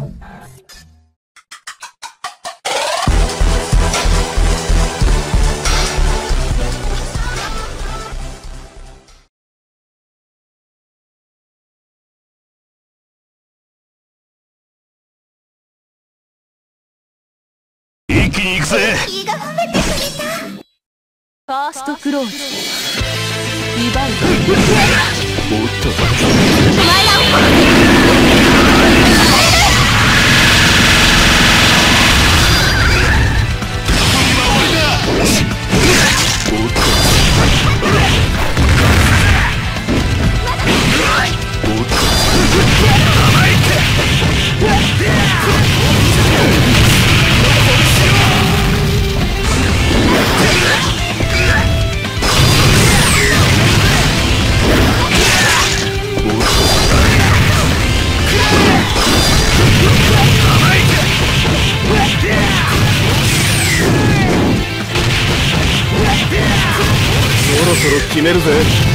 一気に行くぜ。 胃が褒めてくれた。 ファーストクローズリバイバル。 おっとお前らそろそろ決めるぜ。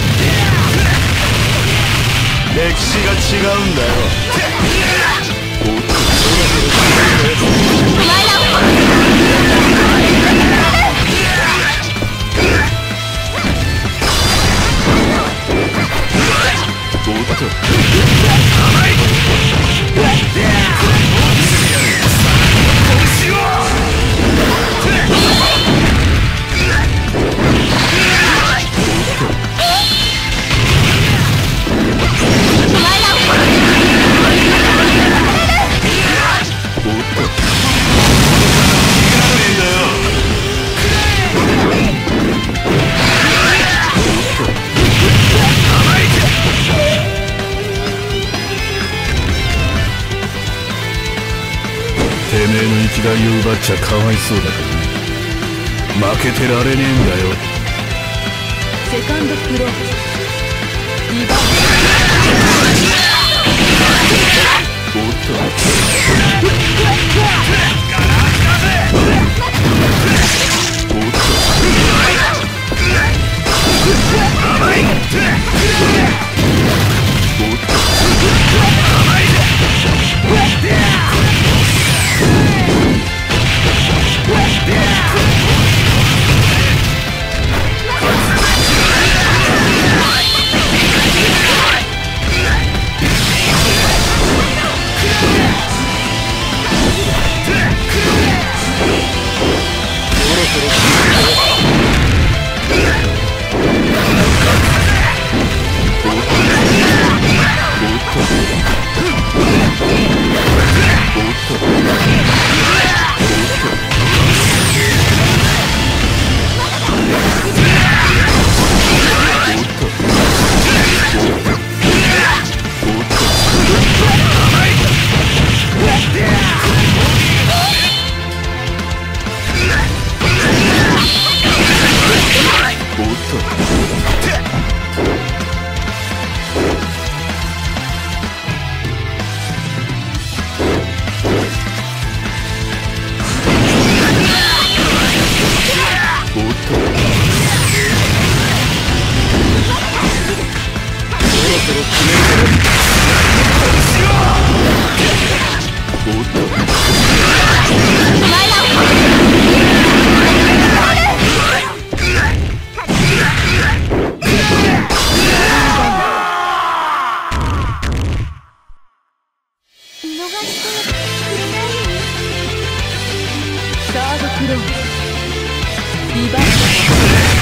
歴史が違うんだよ。おっとそろそろ決めるぜ。 お前らおっとてめえの生きがいを奪っちゃかわいそうだから負けてられねえんだよ。 セカンドクローズリバイおっとおっと見逃してくれない？ サードクローズリバイバル。